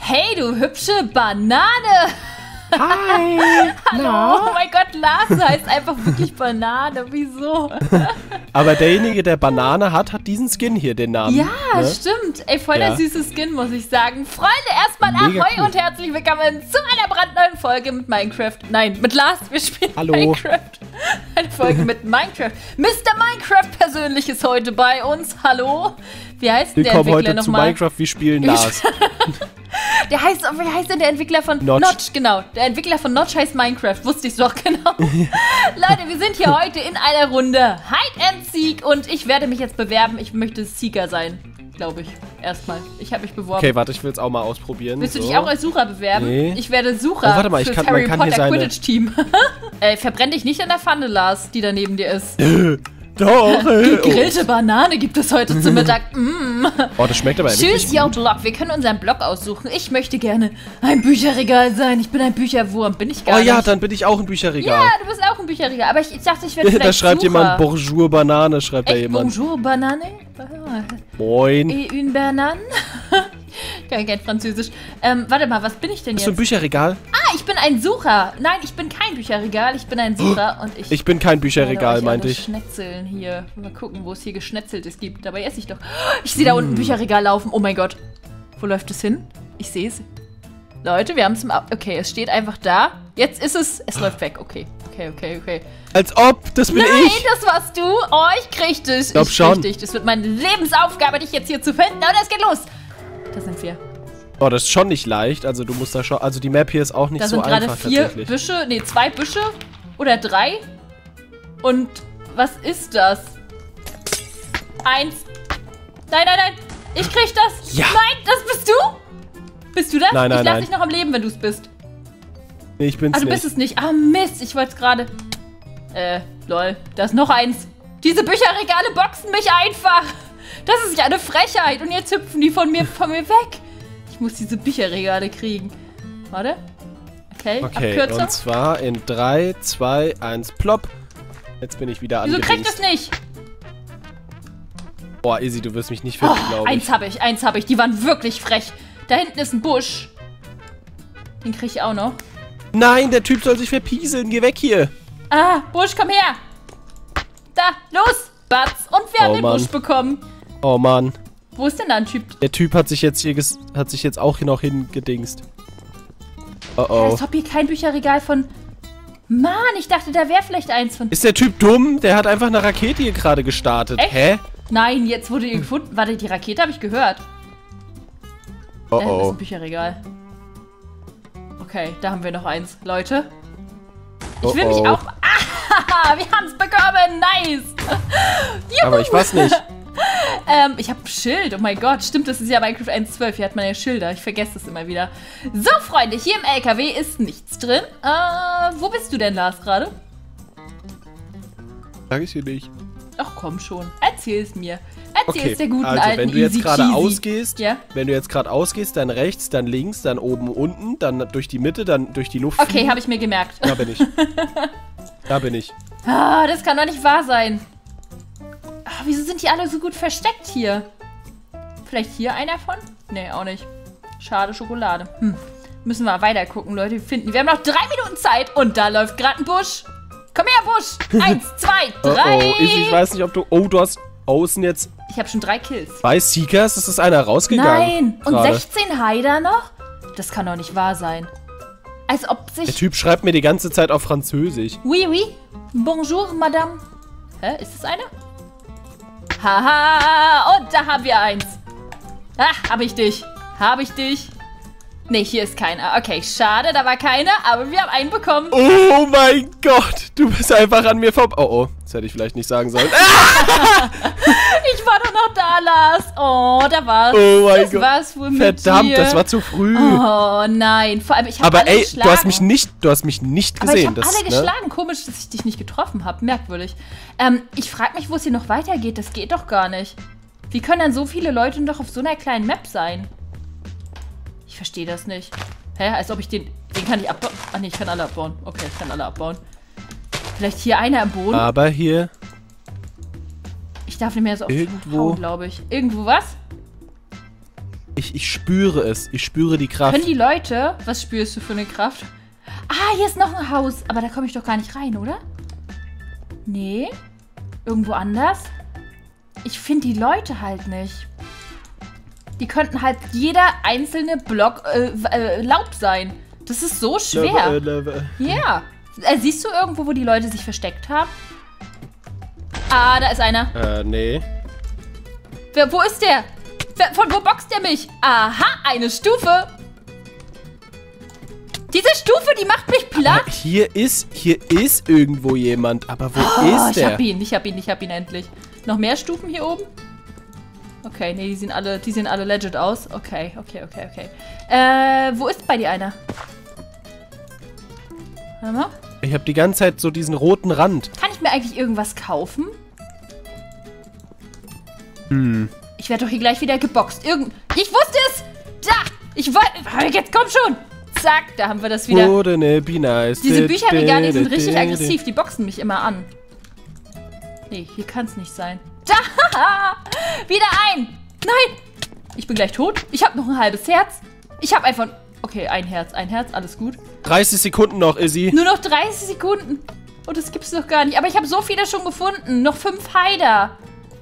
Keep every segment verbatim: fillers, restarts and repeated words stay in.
Hey, du hübsche Banane! Hi! Hallo! Na? Oh mein Gott, Lars heißt einfach wirklich Banane. Wieso? Aber derjenige, der Banane hat, hat diesen Skin hier, den Namen. Ja, ne? stimmt. Ey, voll der Ja. süße Skin, muss ich sagen. Freunde, erstmal Mega Ahoi cool. und herzlich willkommen zu einer brandneuen Folge mit Minecraft. Nein, mit Lars. Wir spielen Hallo. Minecraft. Eine Folge mit Minecraft. Mister Minecraft persönlich ist heute bei uns. Hallo. Wie heißt denn der Willkommen Entwickler heute zu nochmal? Minecraft, wir spielen Lars. Der heißt, wie heißt denn der Entwickler von Notch. Notch? Genau, der Entwickler von Notch heißt Minecraft, wusste ich doch, genau. Leute, wir sind hier heute in einer Runde Hide and Seek und ich werde mich jetzt bewerben. Ich möchte Seeker sein, glaube ich, erstmal. Ich habe mich beworben. Okay, warte, ich will es auch mal ausprobieren. Willst du so. dich auch als Sucher bewerben? Nee. Ich werde Sucher Oh, warte mal, ich fürs kann- man Harry kann Potter hier seine- Quidditch-Team. äh, verbrenn dich nicht in der Pfanne, Lars, die da neben dir ist. Doch, ey. Gegrillte Banane gibt es heute zum Mittag. Mm. Oh, das schmeckt aber wirklich Choose your gut. Block. Wir können unseren Block aussuchen. Ich möchte gerne ein Bücherregal sein. Ich bin ein Bücherwurm. Bin ich gar Oh nicht. ja, dann bin ich auch ein Bücherregal. Ja, du bist auch ein Bücherregal. Aber ich, ich dachte, ich werde vielleicht Da schreibt Sucher. jemand Bonjour Banane, schreibt da Echt? jemand. Bonjour, Banane? Moin. Et une banane? Kein, kein Französisch. Ähm, warte mal, was bin ich denn Bist du ein jetzt? Bücherregal? Ah, ich bin ein Sucher. Nein, ich bin kein Bücherregal. Ich bin ein Sucher und ich... Ich bin kein werde Bücherregal, euch meinte alle ich. Schnetzeln hier. Mal gucken, wo es hier Geschnetzeltes gibt. Dabei esse ich doch. Ich sehe da unten ein Bücherregal laufen. Oh mein Gott. Wo läuft es hin? Ich sehe es. Leute, wir haben es im... Au okay, es steht einfach da. Jetzt ist es... Es läuft weg. Okay. Okay, okay, okay. Als ob, das bin Nein, ich. das warst du. Oh, ich krieg dich. Glaub ich schon. krieg dich. Das wird meine Lebensaufgabe, dich jetzt hier zu finden. Aber es geht los. Da sind wir. Oh, das ist schon nicht leicht. Also du musst da schon... Also die Map hier ist auch nicht Da so sind gerade einfach vier tatsächlich. Büsche. Nee, zwei Büsche. Oder drei. Und was ist das? Eins. Nein, nein, nein. Ich krieg das. Ja. Nein, das bist du? Bist du das? Nein, nein, ich lass nein. dich noch am Leben, wenn du es bist. Nee, ich bin's Ah, du nicht. bist es nicht. Ah, Mist. Ich wollte es gerade... Äh, lol. Da ist noch eins. Diese Bücherregale boxen mich einfach. Das ist ja eine Frechheit. Und jetzt hüpfen die von mir, von mir weg. Ich muss diese Bücherregale kriegen. Warte. Okay, Okay, Abkürzung. und zwar in drei, zwei, eins, plopp. Jetzt bin ich wieder Wieso kriegt angedingst. es nicht? Boah, Izzy, du wirst mich nicht finden, Oh, glaube ich. eins habe ich, eins habe ich. Die waren wirklich frech. Da hinten ist ein Busch. Den kriege ich auch noch. Nein, der Typ soll sich verpieseln. Geh weg hier. Ah, Busch, komm her. Da, los, Batz. Und wir haben Oh, den Mann. Busch bekommen. Oh, Mann. Wo ist denn da ein Typ? Der Typ hat sich jetzt hier ges hat sich jetzt auch hier noch hingedingst. Oh, oh. Als ob hier kein Bücherregal von... Mann, ich dachte, da wäre vielleicht eins von... Ist der Typ dumm? Der hat einfach eine Rakete hier gerade gestartet. Echt? Hä? Nein, jetzt wurde ihr gefunden. Warte, die Rakete habe ich gehört. Oh, Da hinten ist oh. ein Bücherregal. Okay, da haben wir noch eins. Leute. Ich will Oh, mich oh. auch... Ah, wir haben es bekommen. Nice. Juhu. Aber ich weiß nicht. Ähm, ich habe ein Schild. Oh mein Gott. Stimmt, das ist ja Minecraft eins Punkt zwölf. Hier hat man ja Schilder. Ich vergesse das immer wieder. So, Freunde, hier im L K W ist nichts drin. Äh, wo bist du denn, Lars, gerade? Sag ich dir nicht. Ach, komm schon. Erzähl es mir. Erzähl Okay, es der guten also alten wenn du jetzt Easy gerade Cheesy. ausgehst, Ja? wenn du jetzt gerade ausgehst, dann rechts, dann links, dann oben, unten, dann durch die Mitte, dann durch die Luft. Okay, fliegen. habe ich mir gemerkt. Da bin ich. Da bin ich. Ah, das kann doch nicht wahr sein. Ah, wieso sind die alle so gut versteckt hier? Vielleicht hier einer von? Nee, auch nicht. Schade Schokolade. Hm. Müssen wir weiter gucken, Leute. Wir finden. Wir haben noch drei Minuten Zeit und da läuft gerade ein Busch. Komm her, Busch. Eins, zwei, Oh, drei. oh. Izzy, ich weiß nicht, ob du... Oh, du hast außen jetzt Ich habe schon drei Kills. zwei Seekers. Es ist einer rausgegangen. Nein. Und gerade. sechzehn Haider noch? Das kann doch nicht wahr sein. Als ob Der sich... Typ schreibt mir die ganze Zeit auf Französisch. Oui, oui. Bonjour, Madame. Hä, ist das eine? Haha, und da haben wir eins. Ah, hab ich dich. Hab ich dich. Nee, hier ist keiner. Okay, schade, da war keiner, aber wir haben einen bekommen. Oh mein Gott, du bist einfach an mir vorbei. Oh, oh, das hätte ich vielleicht nicht sagen sollen. Ah, Ich war doch noch da, Lars. Oh, da war's. oh mein das Gott. war's wohl mit Verdammt, dir. das war zu früh. Oh nein, vor allem ich habe Aber alle ey, geschlagen. du hast mich nicht, du hast mich nicht Aber ich gesehen. habe das, alle ne? geschlagen. Komisch, dass ich dich nicht getroffen habe. Merkwürdig. Ähm, ich frage mich, wo es hier noch weitergeht. Das geht doch gar nicht. Wie können dann so viele Leute noch auf so einer kleinen Map sein? Ich verstehe das nicht. Hä? Als ob ich den... Den kann ich abbauen. Ach nee, ich kann alle abbauen. Okay, ich kann alle abbauen. Vielleicht hier einer am Boden. Aber hier, Ich darf nicht mehr so oft Irgendwo- hauen, glaube ich. Irgendwo was? ich Ich, ich spüre es. Ich spüre die Kraft. Können die Leute... Was spürst du für eine Kraft? Ah, hier ist noch ein Haus. Aber da komme ich doch gar nicht rein, oder? Nee. Irgendwo anders? Ich finde die Leute halt nicht. Die könnten halt jeder einzelne Block äh, äh, Laub sein. Das ist so schwer. Love, Ja. Yeah. Äh, siehst du irgendwo, wo die Leute sich versteckt haben? Ah, da ist einer. Äh, nee. Wer, wo ist der? Wer, von wo boxt der mich? Aha, eine Stufe. Diese Stufe, die macht mich platt. Aber hier ist, hier ist irgendwo jemand. Aber wo Oh, ist ich der? hab ihn, ich hab ihn, ich hab ihn endlich. Noch mehr Stufen hier oben? Okay, nee, die sehen alle, die sehen alle legit aus. Okay, okay, okay, okay. Äh, wo ist bei dir einer? Warte mal. Ich habe die ganze Zeit so diesen roten Rand. Kann ich mir eigentlich irgendwas kaufen? Hm. Ich werde doch hier gleich wieder geboxt. Irgend ich wusste es! Da! Ich wollte... Jetzt komm schon! Zack, da haben wir das wieder. Wouldn't it be nice? Diese Bücherregale sind richtig aggressiv. Die boxen mich immer an. Nee, hier kann es nicht sein. Da! Wieder ein! Nein! Ich bin gleich tot. Ich habe noch ein halbes Herz. Ich habe einfach... Okay, ein Herz, ein Herz, alles gut. dreißig Sekunden noch, Izzy. Nur noch dreißig Sekunden. Oh, das gibt's doch gar nicht. Aber ich habe so viele schon gefunden. Noch fünf Heider.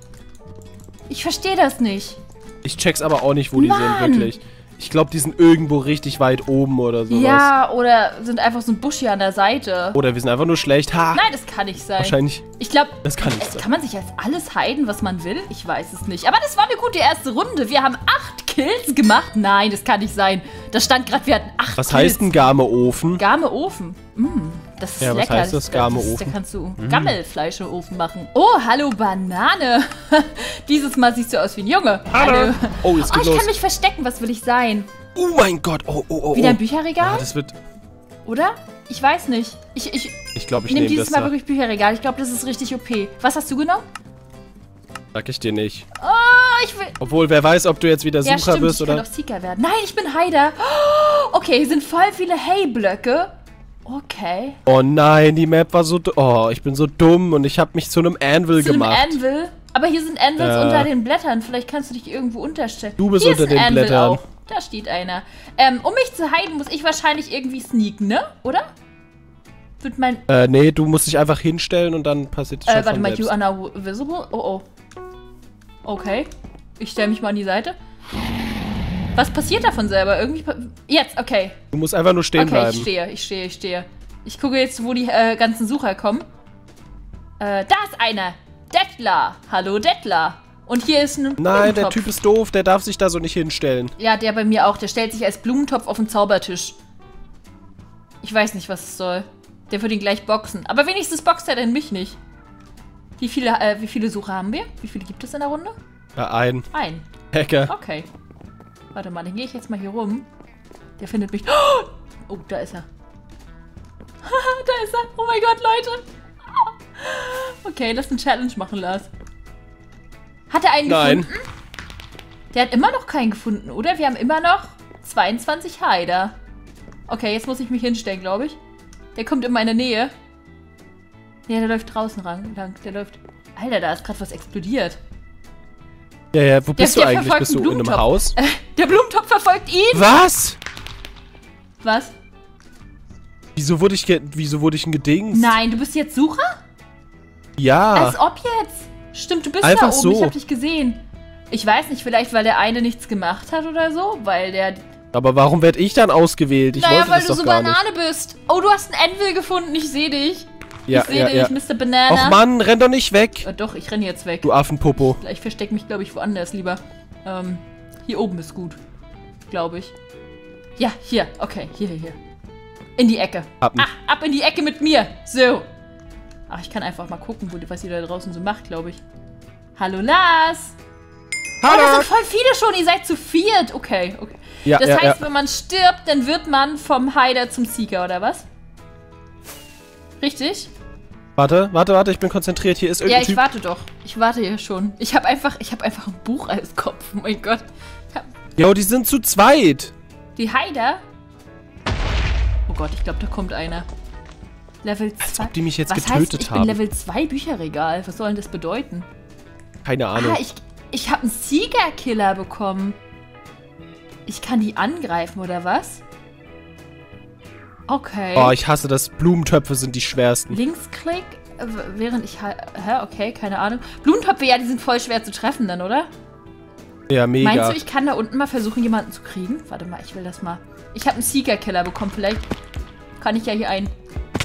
Ich verstehe das nicht. Ich check's aber auch nicht, wo die Mann. sind, wirklich. Ich glaube, die sind irgendwo richtig weit oben oder sowas. Ja, oder sind einfach so ein Busch hier an der Seite. Oder wir sind einfach nur schlecht. Ha! Nein, das kann nicht sein. Wahrscheinlich. Ich glaube, Das kann nicht sein. kann man sich als alles heiden, was man will? Ich weiß es nicht. Aber das war eine gute erste Runde. Wir haben acht Kills gemacht. Nein, das kann nicht sein. Da stand gerade, wir hatten acht Was Kills. heißt ein Garme-Ofen? Garme-Ofen. Mm, das ist Ja, was lecker. heißt das, Garme-Ofen? Da kannst du Gammelfleisch im Ofen machen. Oh, hallo Banane. Dieses Mal siehst du aus wie ein Junge. Hallo. Oh, jetzt Oh, geht's ich los. kann mich verstecken. Was will ich sein? Oh mein Gott. Oh, oh, oh. Wieder ein oh. Bücherregal? Ja, das wird... Oder? Ich weiß nicht. Ich, ich, Ich glaube, ich ich nehme nehme dieses das Mal da. wirklich Bücherregal. Ich glaube, das ist richtig O P. Was hast du genommen? Sag ich dir nicht. Oh, ich will... Obwohl, wer weiß, ob du jetzt wieder Ja, Sucher stimmt, bist ich kann oder... doch Seeker werden. Nein, ich bin Heider. Oh, okay, hier sind voll viele Hay-Blöcke. Okay. Oh nein, die Map war so... du- Oh, ich bin so dumm und ich habe mich zu einem Anvil Zu einem gemacht. Anvil. Aber hier sind Anvils Ja. unter den Blättern. Vielleicht kannst du dich irgendwo unterstellen. Du bist hier unter ist ein den Anvil Blättern. Auch. Da steht einer. Ähm, um mich zu heiden, muss ich wahrscheinlich irgendwie sneaken, ne? Oder? Wird mein... Äh, nee, du musst dich einfach hinstellen und dann passiert es schon Äh, warte von mal, selbst. you are now visible. Oh, oh. Okay. Ich stelle mich mal an die Seite. Was passiert davon selber? Irgendwie... pa- Jetzt, okay. Du musst einfach nur stehen Okay, bleiben. ich stehe, ich stehe, ich stehe. Ich gucke jetzt, wo die äh, ganzen Sucher kommen. Äh, da ist einer. Dettler. Hallo, Dettler. Und hier ist ein Nein, der Blumentopf. Typ ist doof, der darf sich da so nicht hinstellen. Ja, der bei mir auch. Der stellt sich als Blumentopf auf den Zaubertisch. Ich weiß nicht, was es soll. Der wird ihn gleich boxen. Aber wenigstens boxt er denn mich nicht. Wie viele, äh, wie viele Sucher haben wir? Wie viele gibt es in der Runde? Ja, ein Ein. Hacker. Okay. Warte mal, dann gehe ich jetzt mal hier rum. Der findet mich... Oh, da ist er. Da ist er. Oh mein Gott, Leute. Okay, lass eine Challenge machen, Lars. Hat er einen Nein. gefunden? Der hat immer noch keinen gefunden, oder? Wir haben immer noch zweiundzwanzig Heider. Okay, jetzt muss ich mich hinstellen, glaube ich. Der kommt in meine Nähe. Ja, der läuft draußen lang. Der läuft... Alter, da ist gerade was explodiert. Ja, ja, wo bist der du eigentlich? verfolgt Bist du einen in einem Blumentopf. Haus? Äh, der Blumentopf verfolgt ihn. Was? Was? Wieso wurde ich, ge wieso wurde ich ein Gedings? Nein, du bist jetzt Sucher? Ja. Als ob jetzt. Stimmt, du bist Einfach da oben. so. Ich hab dich gesehen. Ich weiß nicht, vielleicht weil der eine nichts gemacht hat oder so, weil der... Aber warum werde ich dann ausgewählt? Ich naja, wollte weil das du doch so gar Banane bist. Oh, du hast einen Anvil gefunden. Ich sehe dich. Ja, ich sehe ja, dich, ja. Mister Banana. Och Mann, renn doch nicht weg. Äh, doch, ich renne jetzt weg. Du Affenpopo. Ich verstecke mich, glaube ich, woanders lieber. Ähm, hier oben ist gut. Glaube ich. Ja, hier. Okay, hier, hier, hier. In die Ecke. Ab. Ah, ab in die Ecke mit mir. So. Ach, ich kann einfach mal gucken, wo, was ihr da draußen so macht, glaube ich. Hallo, Lars. Oh, das sind voll viele schon. Ihr seid zu viert. Okay, okay. Ja, das ja, heißt, ja. wenn man stirbt, dann wird man vom Heider zum Seeker, oder was? Richtig? Warte, warte, warte, ich bin konzentriert. Hier ist Ja, irgendein ich Typ. warte doch. Ich warte hier schon. Ich habe einfach, ich habe einfach ein Buch als Kopf. Oh mein Gott. Ich hab Jo, die sind zu zweit. die Heider. Oh Gott, ich glaube, da kommt einer. Level zwei. Als ob die mich jetzt Was getötet heißt, ich haben. bin Level zwei Bücherregal. Was soll denn das bedeuten? Keine Ahnung. Ah, ich, ich habe einen Seeker-Killer bekommen. Ich kann die angreifen, oder was? Okay. Oh, ich hasse das. Blumentöpfe sind die schwersten. Linksklick, äh, während ich halt... Hä, okay, keine Ahnung. Blumentöpfe, ja, die sind voll schwer zu treffen dann, oder? Ja, mega. Meinst du, ich kann da unten mal versuchen, jemanden zu kriegen? Warte mal, ich will das mal. Ich habe einen Seeker-Killer bekommen. Vielleicht kann ich ja hier ein...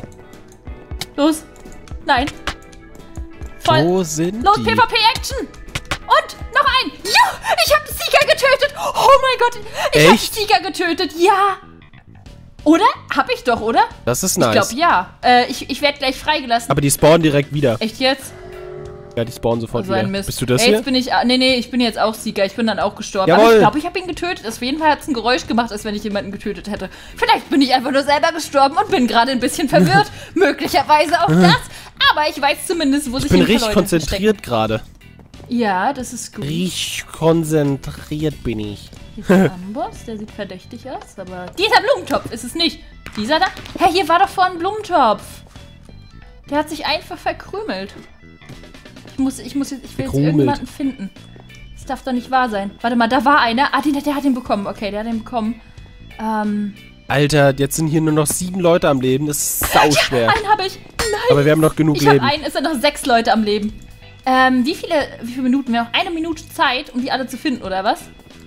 Los. Nein. Voll. Wo sind Los, die? PvP-Action. Und noch ein. Ja, ich habe einen Seeker getötet. Oh mein Gott. Ich habe einen Echt? Seeker getötet. Ja. Oder? Hab ich doch, oder? Das ist nice. Ich glaube, ja. Äh, ich ich werde gleich freigelassen. Aber die spawnen direkt wieder. Echt jetzt? Ja, die spawnen sofort So ein wieder. Mist. Bist du das Ey, hier? jetzt bin ich... Nee, nee, ich bin jetzt auch Sieger. Ich bin dann auch gestorben. Jawohl. Aber ich glaube, ich habe ihn getötet. Auf jeden Fall hat es ein Geräusch gemacht, als wenn ich jemanden getötet hätte. Vielleicht bin ich einfach nur selber gestorben und bin gerade ein bisschen verwirrt. Möglicherweise auch das. Aber ich weiß zumindest, wo sich Ich bin ein paar richtig Leute konzentriert gerade. verstecken. Ja, das ist gut. Richtig konzentriert bin ich. Hier ist ein Amboss, der sieht verdächtig aus, aber... Dieser Blumentopf ist es nicht. Dieser da? Hä, hier war doch vorhin ein Blumentopf. Der hat sich einfach verkrümelt. Ich muss, ich muss jetzt, ich will jetzt Verkrümelt. irgendjemanden finden. Das darf doch nicht wahr sein. Warte mal, da war einer. Ah, den, der hat ihn bekommen. Okay, der hat ihn bekommen. Ähm... Alter, jetzt sind hier nur noch sieben Leute am Leben. Das ist sauschwer. Einen habe ich. Nein. Aber wir haben noch genug Ich habe Leben. einen, es sind noch sechs Leute am Leben. Ähm, wie viele, wie viele Minuten? Wir haben noch eine Minute Zeit, um die alle zu finden, oder was?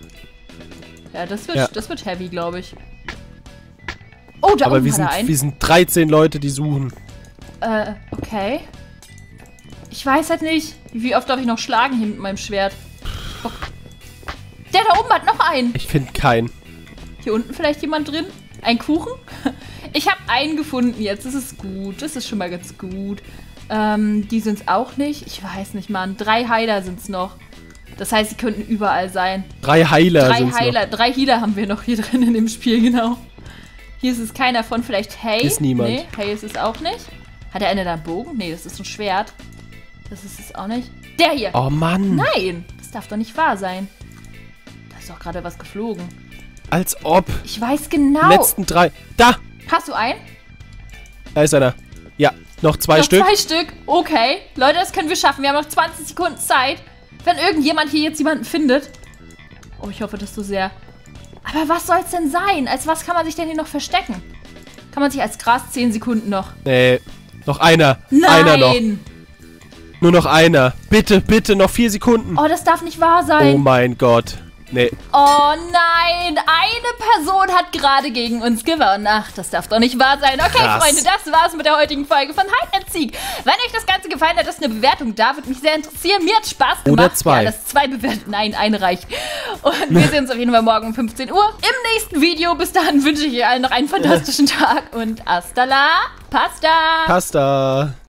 Ja, das wird, Ja. das wird heavy, glaube ich. Oh, da Aber oben wir hat sind, er einen. wir sind dreizehn Leute, die suchen. Äh, okay. Ich weiß halt nicht, wie oft darf ich noch schlagen hier mit meinem Schwert. Oh. Der da oben hat noch einen. Ich finde keinen. Hier unten vielleicht jemand drin? Ein Kuchen? Ich habe einen gefunden jetzt. Das ist gut. Das ist schon mal ganz gut. Ähm, die sind es auch nicht. Ich weiß nicht, Mann. Drei Heiler sind es noch. Das heißt, sie könnten überall sein. Drei Heiler Drei sind's Heiler. Drei Healer haben wir noch hier drin in dem Spiel, genau. Hier ist es keiner von. Vielleicht Hay. Ist niemand. Nee, Hay ist es auch nicht. Hat der eine da einen Bogen? Nee, das ist ein Schwert. Das ist es auch nicht. Der hier. noch. Oh Mann. Nein, das darf doch nicht wahr sein. Da ist doch gerade was geflogen. Als ob. Ich weiß genau. Die letzten drei. Da! Hast du einen? Da ist einer. Ja, noch zwei noch Stück. zwei Stück. Okay. Leute, das können wir schaffen. Wir haben noch zwanzig Sekunden Zeit. Wenn irgendjemand hier jetzt jemanden findet. Oh, ich hoffe das so sehr. Aber was soll es denn sein? Als was kann man sich denn hier noch verstecken? Kann man sich als Gras zehn Sekunden noch? Nee, noch einer. Nein! Einer noch. Nur noch einer. Bitte, bitte, noch vier Sekunden. Oh, das darf nicht wahr Oh sein. mein Gott. Nee. Oh nein, eine Person hat gerade gegen uns gewonnen. Ach, das darf doch nicht wahr sein. Okay, Krass. Freunde, das war's mit der heutigen Folge von Hide and Seek. Wenn euch das Ganze gefallen hat, ist eine Bewertung da. Würde mich sehr interessieren. Mir hat Spaß gemacht. Oder zwei. Ja, das zwei bewerten. Nein, eine reicht. Und wir sehen uns auf jeden Fall morgen um fünfzehn Uhr im nächsten Video. Bis dahin wünsche ich euch allen noch einen fantastischen Tag und hasta la pasta. Pasta.